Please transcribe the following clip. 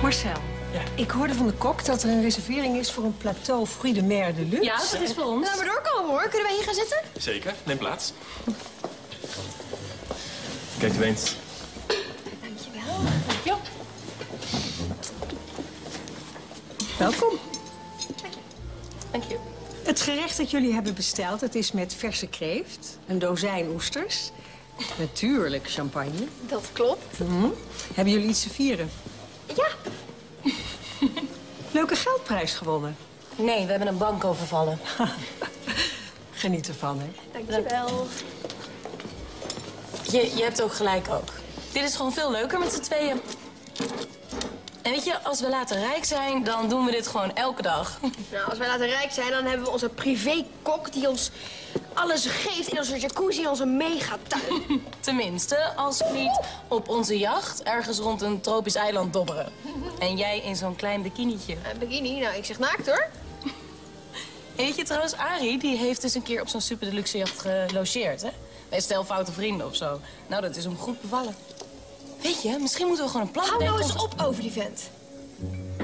Marcel, ik hoorde van de kok dat er een reservering is voor een plateau Fruits de Mer de Luxe. Ja, dat is voor ons. Nou, maar doorkomen hoor. Kunnen wij hier gaan zitten? Zeker, neem plaats. Kijk u eens. Dankjewel. Ja. Welkom. Dank je. Het gerecht dat jullie hebben besteld, het is met verse kreeft, een dozijn oesters, natuurlijk champagne. Dat klopt. Hebben jullie iets te vieren? Ja. Leuke geldprijs gewonnen. Nee, we hebben een bank overvallen. Geniet ervan, hè? Dankjewel. Je hebt ook gelijk ook. Dit is gewoon veel leuker met z'n tweeën. En weet je, als we later rijk zijn, dan doen we dit gewoon elke dag. Nou, als wij later rijk zijn, dan hebben we onze privékok die ons alles geeft in onze jacuzzi in onze megatuin. Tenminste, als we niet op onze jacht ergens rond een tropisch eiland dobberen. En jij in zo'n klein bikinietje. Bikini, nou, ik zeg naakt hoor. En weet je trouwens, Arie, die heeft dus een keer op zo'n super deluxe jacht gelogeerd, hè? Bij stel foute vrienden of zo. Nou, dat is hem goed bevallen. Weet je, misschien moeten we gewoon een plan Hou nou bedenken eens op over die vent.